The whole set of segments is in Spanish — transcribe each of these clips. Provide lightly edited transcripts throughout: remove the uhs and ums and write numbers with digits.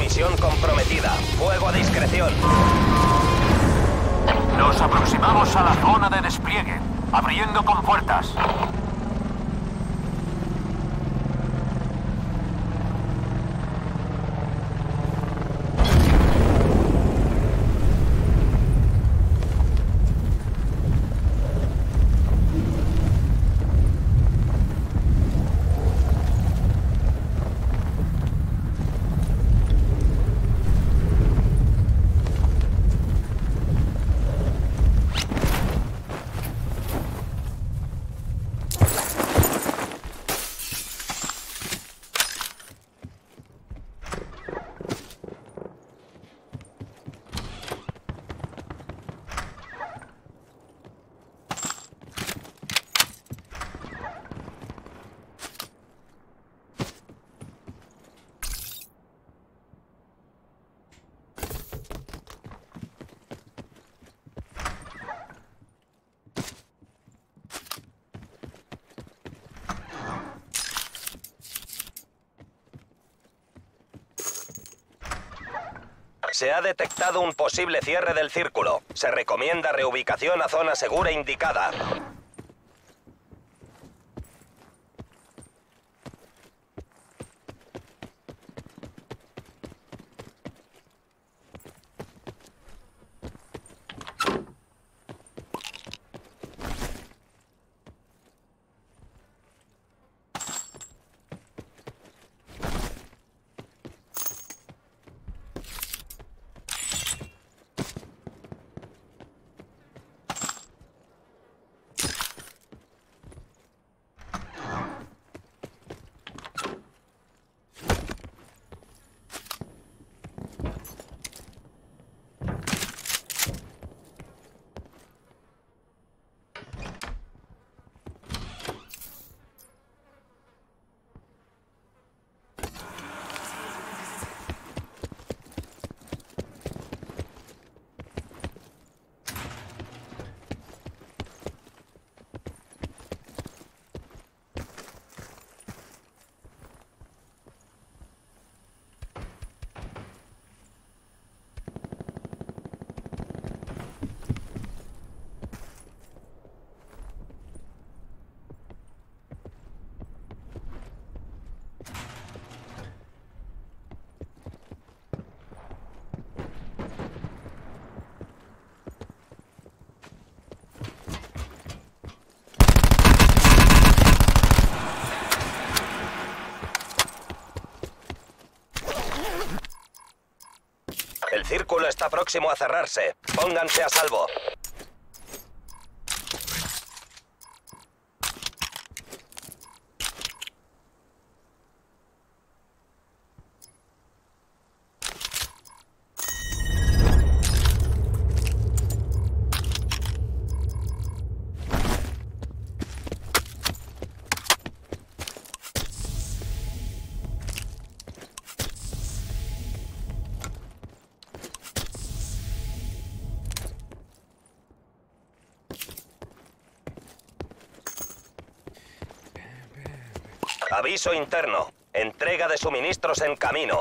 Misión comprometida. Fuego a discreción. Nos aproximamos a la zona de despliegue. Abriendo con puertas. Se ha detectado un posible cierre del círculo. Se recomienda reubicación a zona segura indicada. El círculo está próximo a cerrarse. Pónganse a salvo. Aviso interno. Entrega de suministros en camino.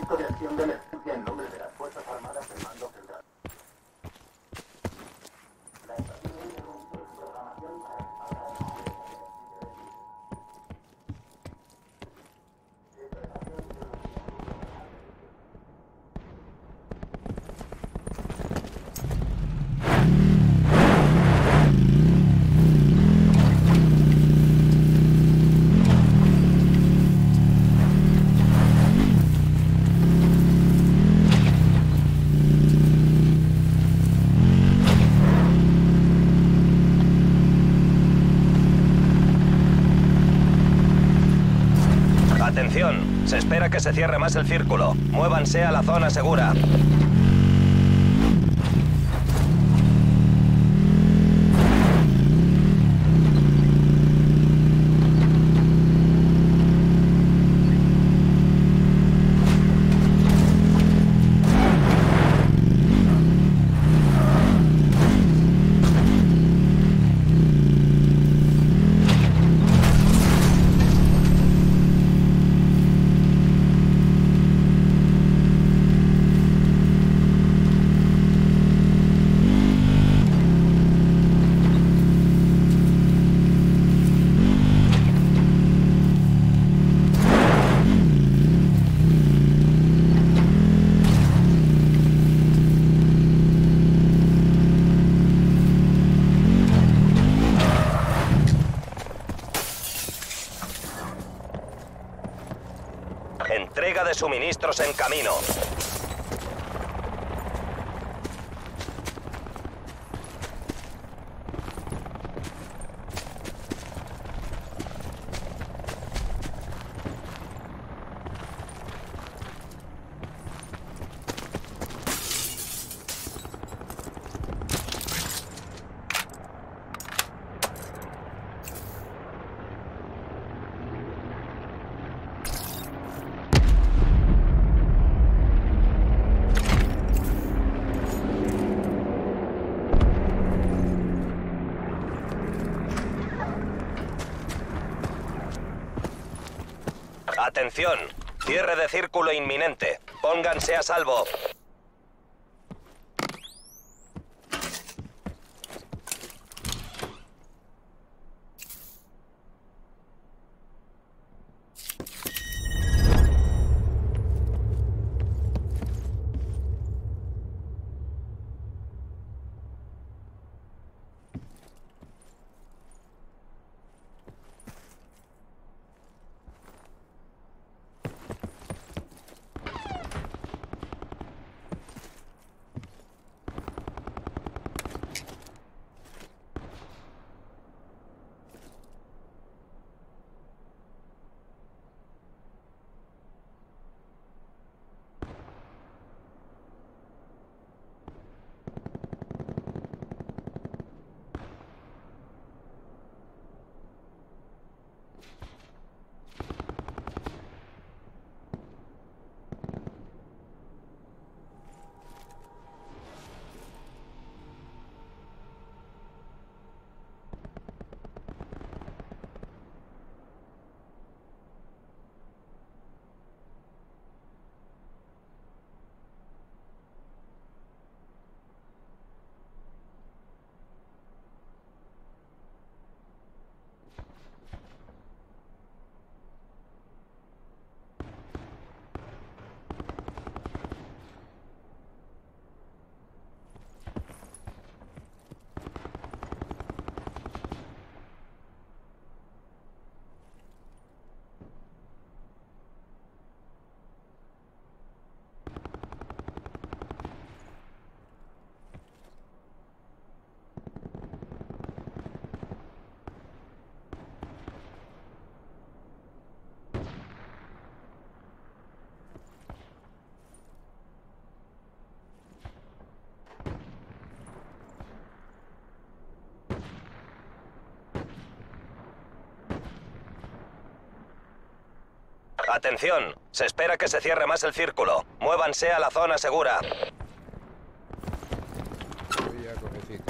Reglamento de acción de emergencia en nombre de las Fuerzas Armadas del Mando Central. La estación interrumpe su programación para respaldar el Atención, se espera que se cierre más el círculo. Muévanse a la zona segura. Entrega de suministros en camino. Atención, cierre de círculo inminente. Pónganse a salvo. Atención, se espera que se cierre más el círculo. Muévanse a la zona segura. Voy a corregir.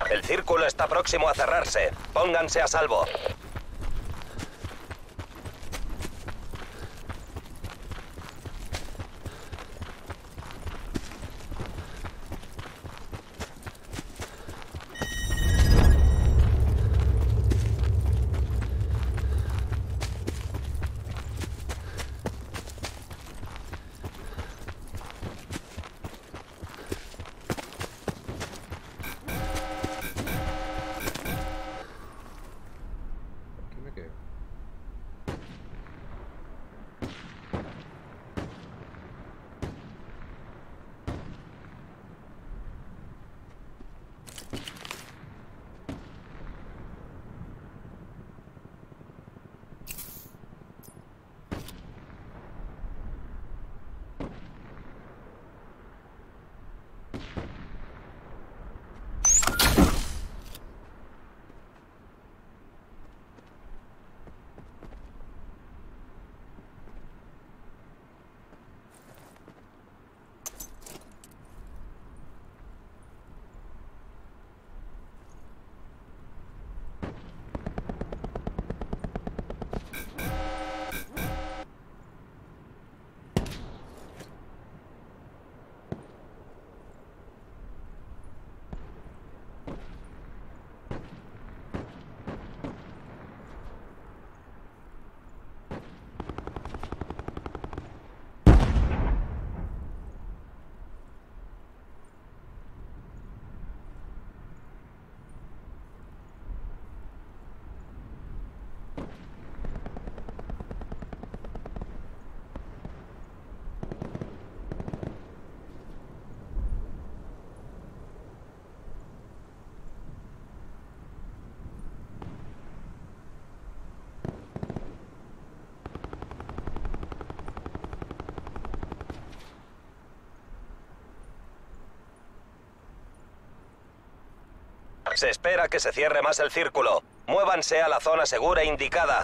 El círculo está próximo a cerrarse. Pónganse a salvo. Aquí me quedo. Se espera que se cierre más el círculo. Muévanse a la zona segura indicada.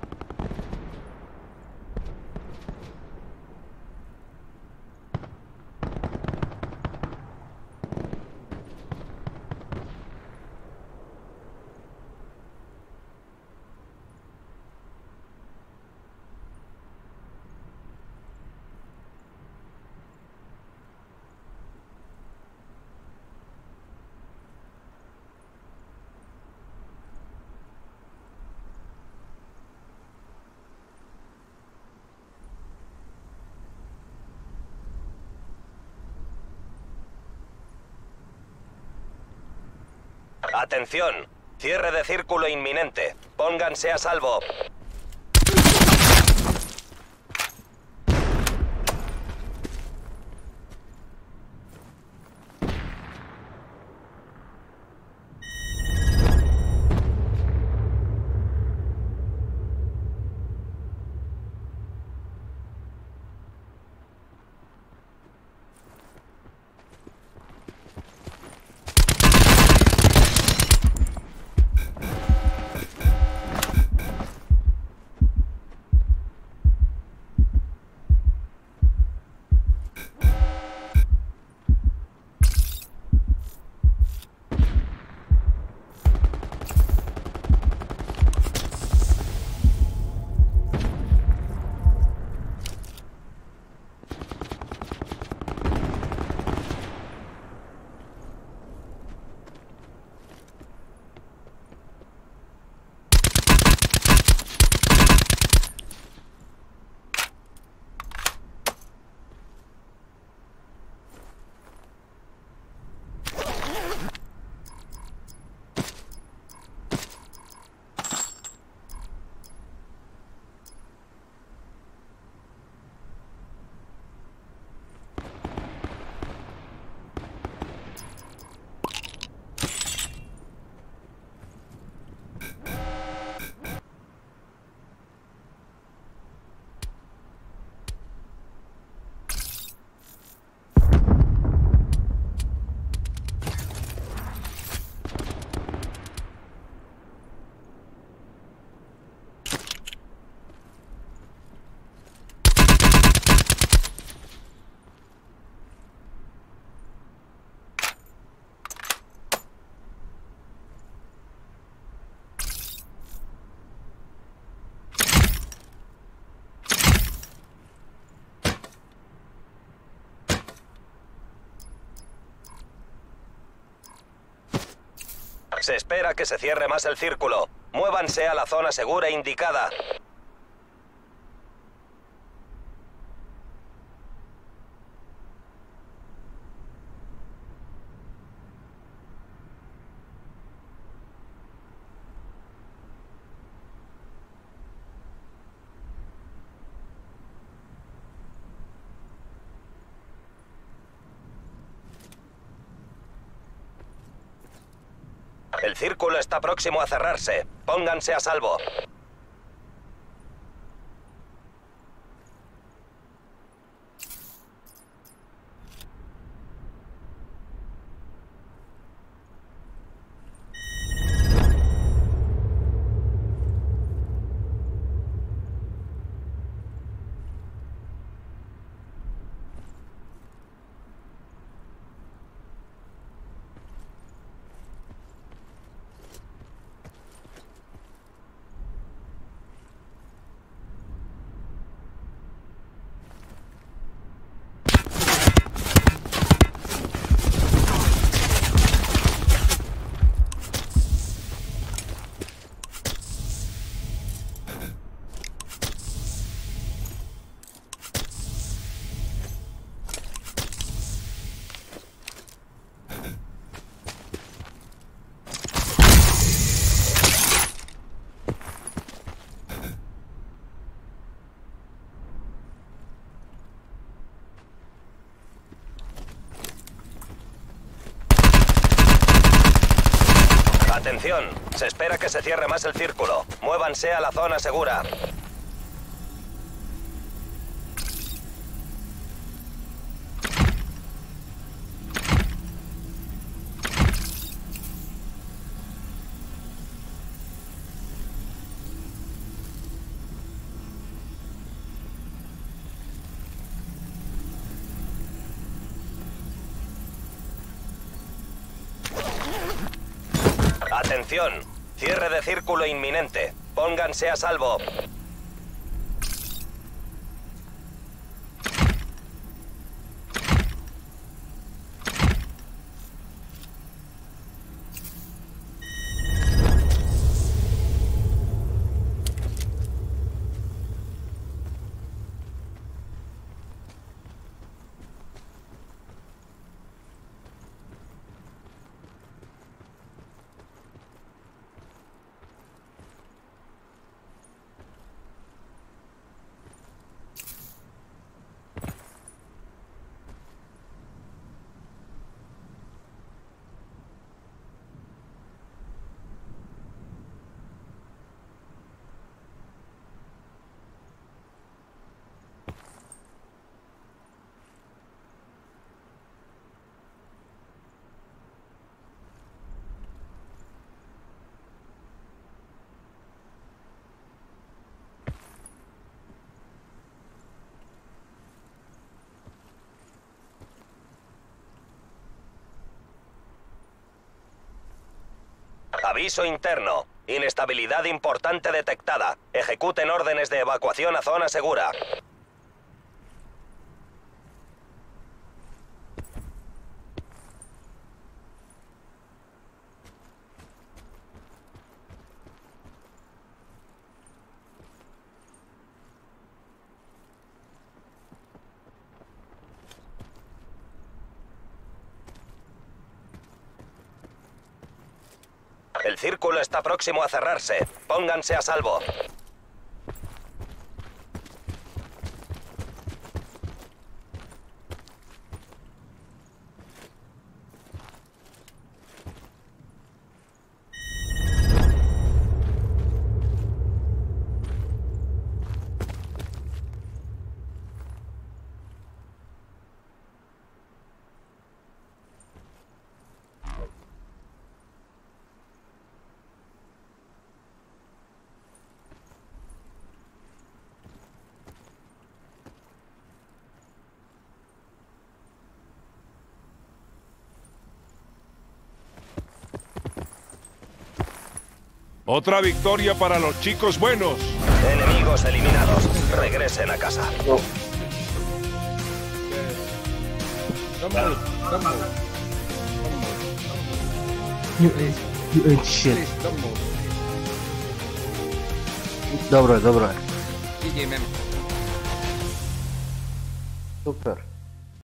Atención, cierre de círculo inminente. Pónganse a salvo. Se espera que se cierre más el círculo. Muévanse a la zona segura indicada. El círculo está próximo a cerrarse. Pónganse a salvo. Atención, se espera que se cierre más el círculo. Muévanse a la zona segura. Atención, cierre de círculo inminente. Pónganse a salvo. Aviso interno. Inestabilidad importante detectada. Ejecuten órdenes de evacuación a zona segura. El círculo está próximo a cerrarse. Pónganse a salvo. Otra victoria para los chicos buenos. Enemigos eliminados. Regresen a casa. No. US Shit. Please, don't move. Добре, добре. GG, man. Супер.